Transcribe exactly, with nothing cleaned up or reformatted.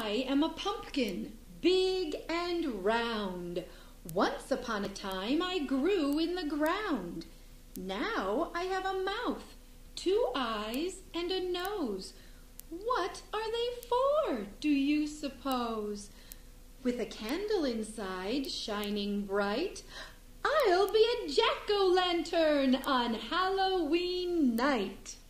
I am a pumpkin, big and round. Once upon a time I grew in the ground. Now I have a mouth, two eyes, and a nose. What are they for, do you suppose? With a candle inside shining bright, I'll be a jack-o'-lantern on Halloween night.